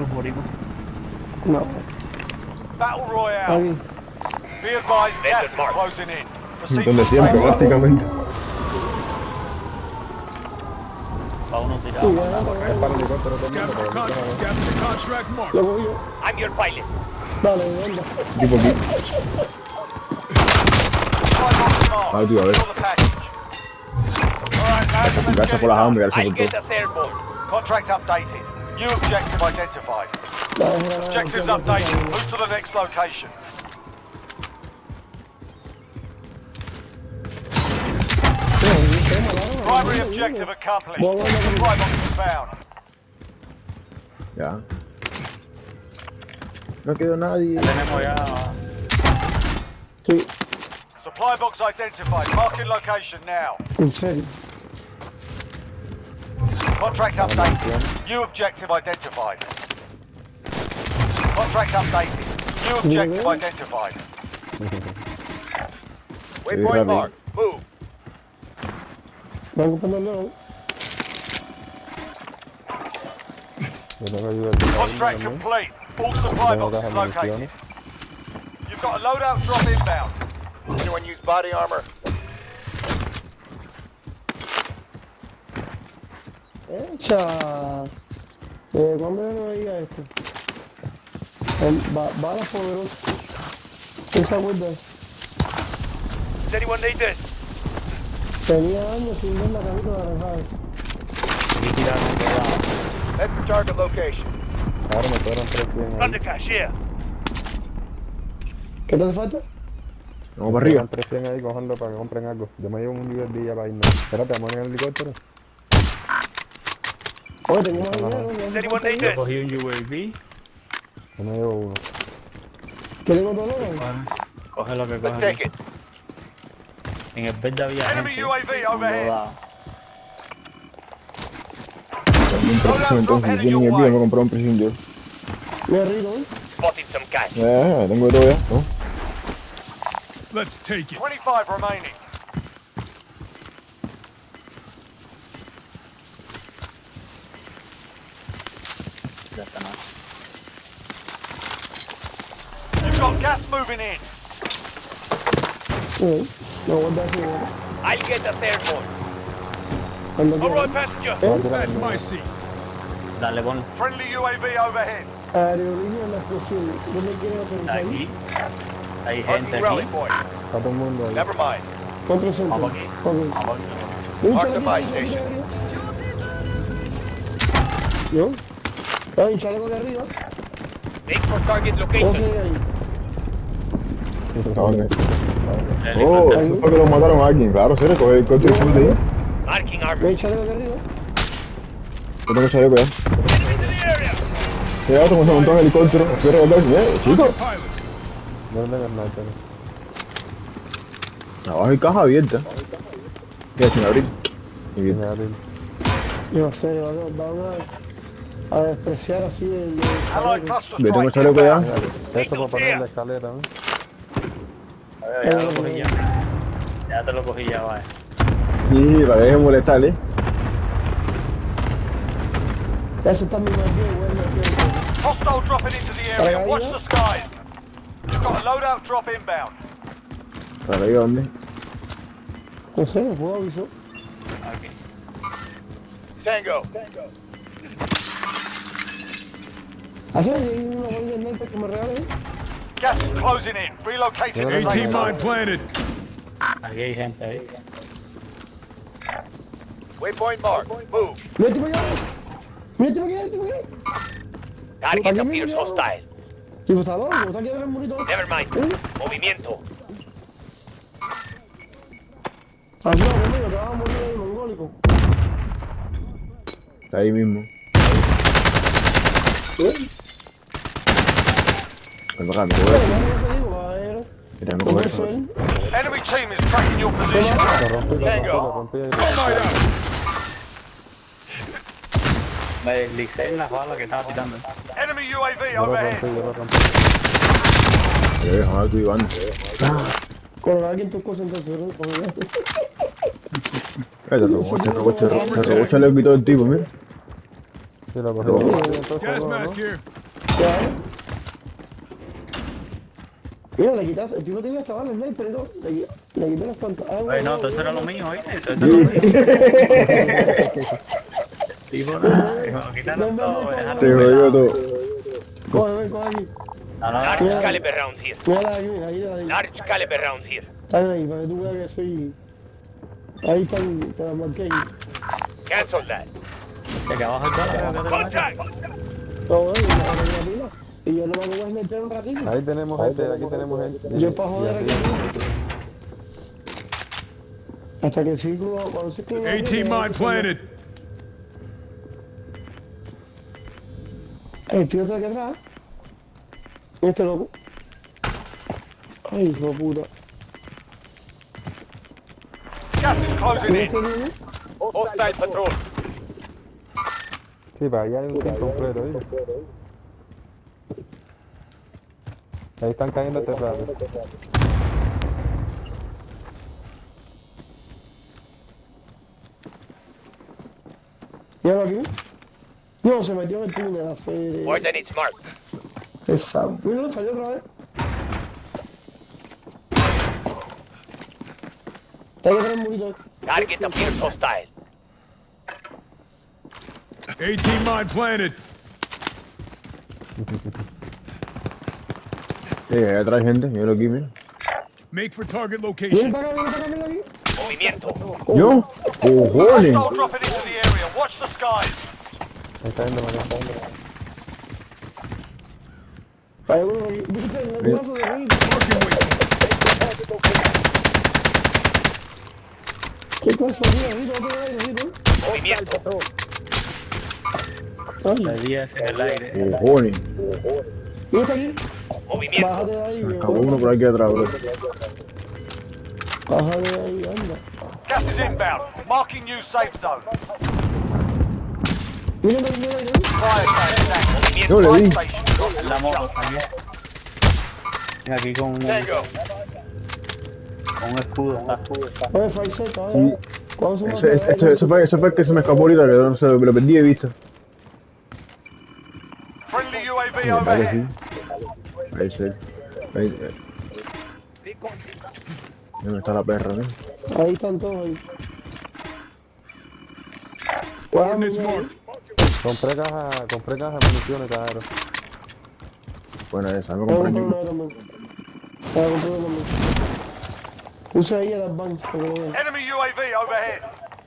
nos morimos. No. Battle Royale. Aquí. Be advised, gas is closing in. Proceed Donde to siempre, safe zone. prácticamente. Va uno tirado. Sí, manda a correr. Es para el helicóptero todo el mundo, Gather pero contract, gather the contract mark. Lo cogí yo. I'm your pilot. Dale, anda. tipo aquí. Ah, tío, a ver. Gracias por las armas, gracias I'll por get todo. us airborne. Contract updated. New objective identified. Objectives updated. Move to the next location. Primary objective accomplished. Supply box is found. Ya. No quedó nadie. Tenemos ya. Sí, Supply box identified. Marking location now. en serio. Contract updated. New objective identified. Contract updated. New objective identified. Waypoint mark. Move. Van ocupando el león. Yo tengo ayuda aquí. Contract complete. All supply boxes located. You've got a loadout drop inbound. Anyone use body armor? Echa. ¿Cuándo yo no veía esto? Balas poderosas. Esa huelga. Does anyone need this? Tenía años sin ver la camita naranjada. Aquí tiraron de lado. Head for target location. Ahora me quedaron 3 bien ahí. Under cashier. ¿Qué te hace falta? Vamos para arriba. 3 ahí cogiendo para que compren algo. Yo me llevo un USD ya para irnos. Espérate, vamos en el helicóptero. Oye, tengo más dinero. Does anyone need Yo this? cogí un UAV. Yo me llevo uno. ¿Quieres otro logo? Coge lo que Let's coge. take it. En el verde había Enemy gente. UAV overhead. Rodado. Un precision entonces. Si tienen el vídeo, me compré un precision yo. Me rico, ¿eh? Spotted some cash. Tengo de todo ya. ¿No? Let's take it. 25 remaining. Ya está, ¿no? You've got gas moving in. Sí. No guarda así, ¿no? I'll get us airborne. Cuando All right, quieras. passenger. That's my seat. Dale, pon. Friendly UAV overhead. Aerolínea en la explosión. ¿Dónde quieres aterrizar? Aquí. Hay gente Marking rally aquí. point. Está todo el mundo ahí. Never mind. Contra centro. Vamos aquí. Ok. Vamos aquí. Un Mark the chaleco buy de station. arriba. ¿Yo? Hay un chaleco de arriba. Make for target ¿Cómo location. se ve ahí? Ah, ok. El Oh, helicóptero. eso fue que lo mataron a alguien. Claro, serio, coge el coche full de ahí. Marking ¿Hay armor. un chaleco de arriba? Yo tengo chaleco ya. Into the area. Ya, como se montó en el helicóptero. Fui a regalar, chicos. Pilot. No tengo sniper. Abajo hay caja abierta. ¿Qué? Sin abrir. Y Sin bien. abrir. Yo sé, van a despreciar así el Allied chaleco. cluster Yo tengo strike chaleco ya. inbound. Esto para poner en la escalera, ¿no? Ya lo cogí ya. Ya te lo cogí ya, vaya. Sí, para que deje molestar, Eso está muy mal bien, güey. Hostile dropping into the area. Watch the skies. You've got a loadout drop inbound. ¿Para ahí dónde? No sé, me puedo avisar. Aquí. Tango. ¿Hace una bolsa de sniper que me regalen? Gas is closing in. Relocate to the AT safe zone. mine planted. Aquí hay gente ahí. Waypoint mark. Move. ¡Mírate para allá! ¡Mírate para allá! ¡Mírate para allá! Target appears hostile. Tipo, está loco, está aquí atrás el monito. Never mind. Movimiento. Tranquilo, conmigo, te vas a morir ahí, mongólico. Está ahí mismo. Ven para acá, me coge. Mira, me coge eso. Enemy team is tracking your position. Lo rompí, lo Tango. rompí, lo rompí. Light out. Me deslicé en las balas que estaba tirando. Enemy UAV Yo lo overhead. rompí, yo lo rompí. Déjame tú, Iván. Con alguien tus cosas entonces, ¿no? Se robó el chaleco y todo el tipo, mira. Sí, lo cogí. Gas mask here. Mira, le quitaste, el tipo tiene hasta balas sniper y todo. Le quité las pantallas. Oye, no, todo eso era lo mío, ¿viste? Todo eso era lo mío. Tipo, nada, me lo quitaron todo, me dejaron Te jodió todo. Coge aquí. No, no, Large no. caliber rounds here. Mira aquí, mira, ahí. Large caliber rounds here. Están ahí, para que tú veas que soy... Ahí están, te las marqué ahí. Cancel that. De que abajo está la Contact. Todo bien, y yo no me voy a meter un ratito. Ahí tenemos gente, aquí tenemos gente. Yo para joder aquí. Hasta que el círculo, cuando el círculo... 18 mine planted. El tío está aquí atrás. Este loco. Ay, hijo de puta. Gas is closing in. Hostile patrol. Sí, para allá hay un team completo, ¿viste? Ahí están cayendo hace rato. Míralo aquí. No, se metió en el túnel a hacer... Coordinates marked. Esa... Míralo, salió otra vez. Está ahí atrás un poquito. Target appears hostile. 18 mine planted. Sí, ahí atrás hay gente, míralo aquí, mira. Make for target Viene location. para acá, míralo aquí. Movimiento. ¿Yo? ¡Cojones! Hostile dropping into the area. Watch the skies. Ahí está viendo mañana. Hay uno aquí. ¿Viste el brazo de Rick? Marking waypoint. ¿Qué cosa, tío? Mira, otro aire, Movimiento. La 10 en el aire. ¡Cojones! Mira, está aquí. Movimiento. Bájate de ahí, Me acabó uno por aquí atrás, bro. Bájate de ahí, anda. Gas is inbound. Marking new safe zone. Mira, mira, mira. Fire station active. Yo le di. Station. La moto también. Aquí con un Tango. escudo. Oye, Faisal, Sí. cabrón. ¿Cuándo se Eso fue el que se me escapó ahorita, que no sé, lo perdí de vista. Friendly UAV Vale, overhead. sí. Ahí sí. Ahí. ¿Dónde está la perra, no? Ahí están todos ahí. Coordinates marked. Compré caja de municiones, cabrón. Bueno, esa, me Voy a compré comprar aquí. una también. Voy a comprar una también. Usa ahí el advance, porque no veo. Enemy UAV overhead.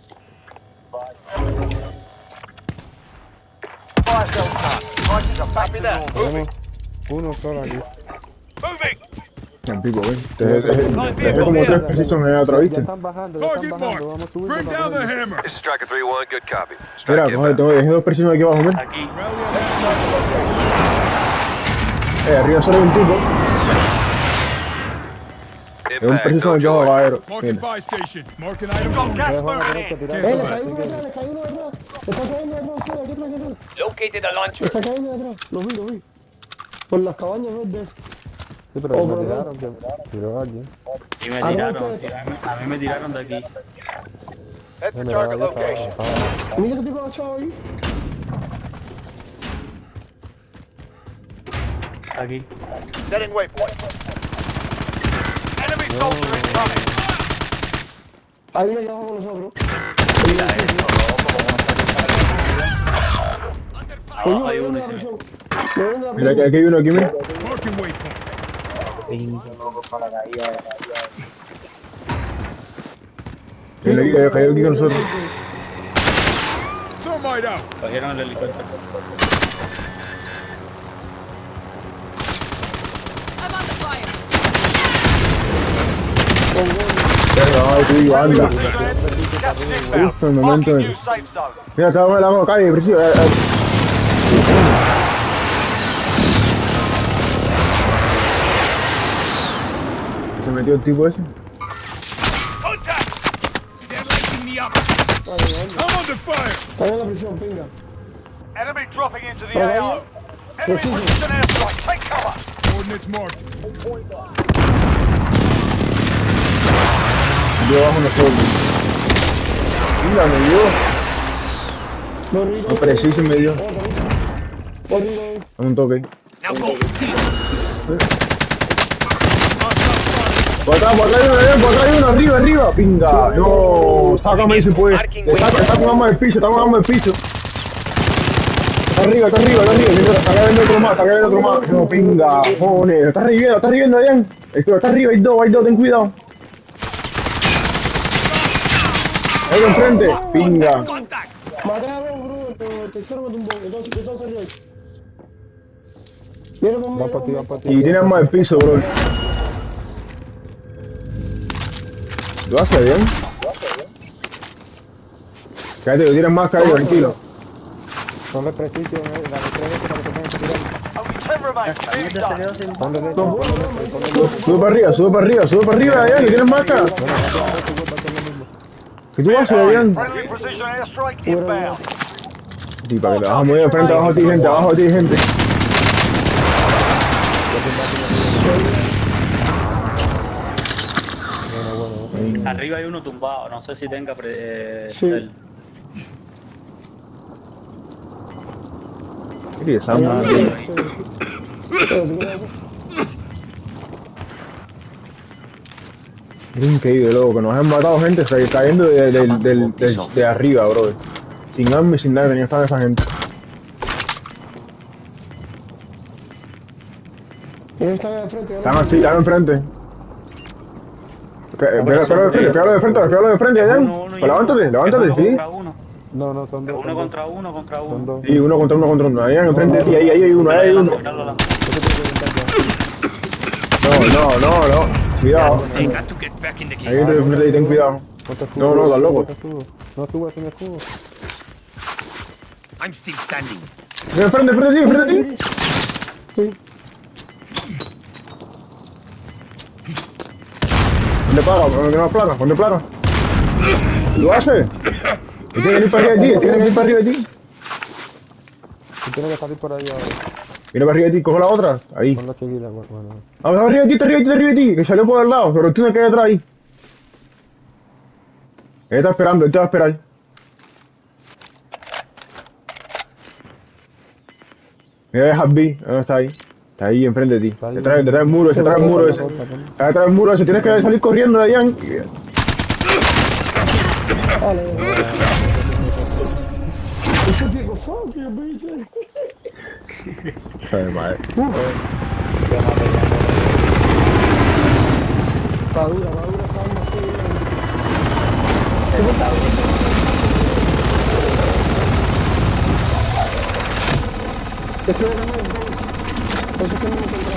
Fire sale done. Prices are back to normal. Tenemos uno solo aquí. Moving. En pico, ven. Dejé como tres precisos en otra, Ya ¿viste? están bajando, Target Vamos a marked. subir. Bring down the hammer. This is Striker 3-1, good copy. Mira, coge, dejé dos precisos aquí abajo, ven. Aquí. Rally Arriba solo hay un tipo. Es un preciso aquí abajo, caballero. Marking Mira. buy station. Marking Got item. gas Ustedes van a moving tener que in. tirar. Cancel Le that. caí uno detrás, le caí uno detrás. Le está cayendo detrás, aquí atrás, aquí atrás. Located a launcher. Está cayendo detrás. Lo vi. Por las cabañas verdes. Sí, pero Oh, me pero tiraron, que tiró alguien. Y me Ah, tiraron. no, A mí me tiraron de aquí. Head to Mira, target allá está location. abajo. Mira ese tipo agachado ahí. Aquí. Setting waypoint. Enemy soldier incoming. Ahí viene abajo con nosotros. Abajo hay uno. Mira, que aquí hay uno aquí, mira. Marking waypoint. Mira, aquí cayó aquí con nosotros. Thermite out. Cogieron el helicóptero. Verga, ay, tío, anda. Gas is inbound. Justo en el momento Marking de... new safe zone. Mira, está abajo de la mano, calle, preciso. ¿Se metió el tipo ese? Contact. They're lighting me up. I'm under fire. Está en la prisión, pinga. Enemy dropping into the Vale. AO. Enemy precision airstrike. Take cover. Coordinates marked. Yo bajo nosotros. Mira, me dio. No preciso y me dio. Otro. Dame un toque. Now go. Por acá hay uno, arriba, pinga. No, sácame si puedes. Está con arma del piso, Está arriba. Está cayendo otro más. No, pinga, joder. Está reviviendo, Adrián. Está arriba, hay dos, ten cuidado. Ahí enfrente, pinga. Contact. Maté a dos, bro. Tercero me tumbó. Entonces salió ahí. Viene conmigo. Va para ti. Y tiene arma del piso, bro. Lo hace bien. Cállate, que tienes más, cállate, tranquilo. Ponle preciso, dale 3 veces para que tengan que tirar. Only 10 remain. Nearly done. Ponle de Sube para arriba, Adrián, que tienes marca. ¿Qué tú haces, Adrián? Friendly precision airstrike inbound. Sí, para que te vas a mover de frente, abajo de ti, gente. Arriba hay uno tumbado, no sé si tenga Sí. cel. Mira esa arma. Es increíble, loco, que nos han matado gente cayendo de arriba, bro. Sin arma y sin nada, tenían que estar esa gente. Ellos están de frente. Están así, están enfrente. Pégalo de frente, Adrián. Pues levántate, sí. No, son dos. Uno contra uno. Son dos. Sí, uno contra uno. Adrián, enfrente de ti, ahí hay uno. No. Cuidado. They got to get back in the Ahí game. ten cuidado. No, estás loco. No subas sin escudo. I'm still standing. Frente de ti. Ponte placa. ¿Lo hace? Tiene que venir para arriba de ti, Tú tienes que salir por ahí ahora. Viene para arriba de ti, coge la otra. Ahí. Pon la chiquita, bueno. Arriba de ti, que salió por el lado, pero tú no quedas atrás ahí. Él está esperando, él te va a esperar. Mira el Happy, ¿dónde está ahí? Está ahí enfrente de ti. Detrás del muro ese. Está detrás del muro ese. Tienes que salir corriendo de Adrián. Ese tipo, fuck you, bitch. Ay, madre. Va dura esa arma así. Es que no me encontraba.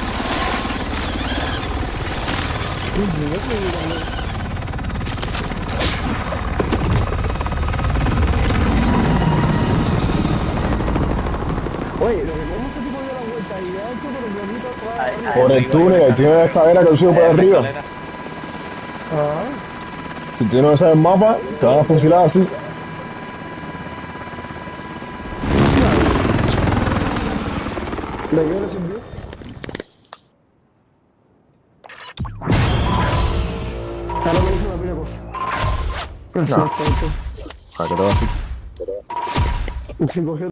Oye, lo que tenemos este tipo dio la vuelta y ya esto por el planeta atrás. Por el túnel de la escalera que sube por arriba. Ah, Si tú no sabes el mapa, te van a fusilar así. ¿de qué le sirvió? Ahora me hizo una pila cosa. No. ¿A qué te vas a hacer? Se cogió